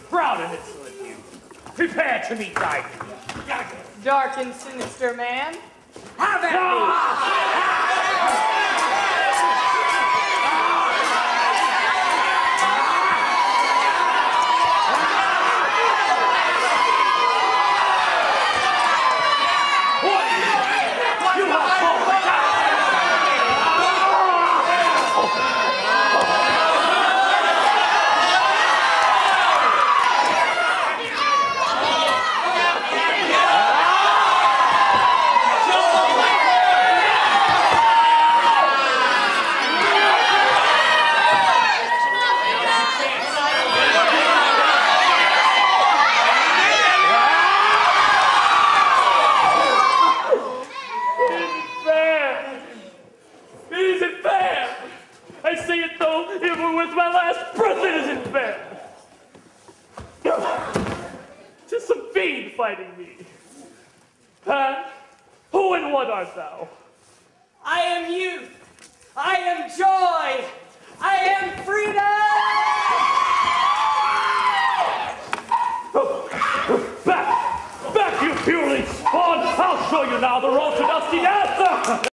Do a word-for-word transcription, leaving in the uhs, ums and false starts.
proud and insolent youth. Prepare to meet thy Dark and sinister man. Have at me! With my last breath, it isn't fair. Just some fiend fighting me. Pan, who and what art thou? I am youth. I am joy. I am freedom. Back, back, you purely spawn! I'll show you now the road to dusty death.